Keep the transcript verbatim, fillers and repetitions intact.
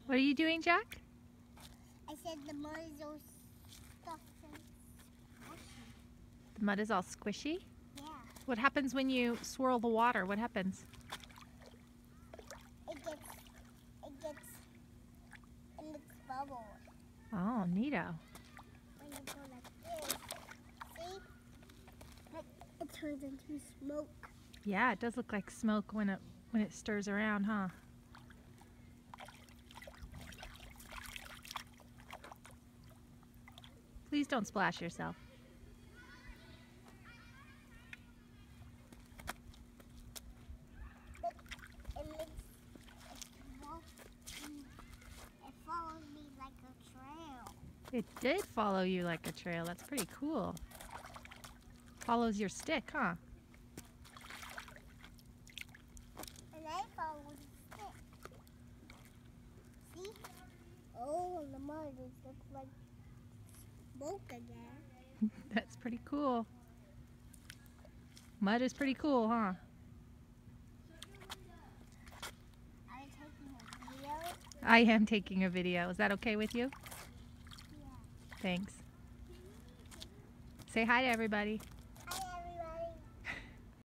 What are you doing, Jack? I said the mud is all stuffed and squishy. The mud is all squishy? Yeah. What happens when you swirl the water? What happens? It gets, it gets, and it's bubbles. Oh, neato. When you go like this, see? Like it turns into smoke. Yeah, it does look like smoke when it when it stirs around, huh? Please don't splash yourself. It makes it, walk, it follows me like a trail. It did follow you like a trail. That's pretty cool. Follows your stick, huh? And I follow the stick. See? Oh, the mud is looks like smoke again. That's pretty cool. Mud is pretty cool, huh? Are you taking a video? I am taking a video. Is that okay with you? Yeah. Thanks. Say hi to everybody.